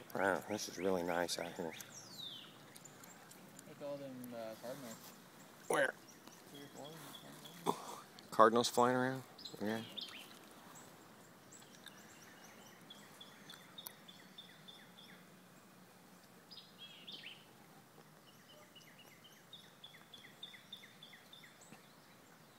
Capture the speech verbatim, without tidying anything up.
Wow, this is really nice out here. Look at all them uh, cardinals. Where? Three or four. Cardinals flying around? Yeah.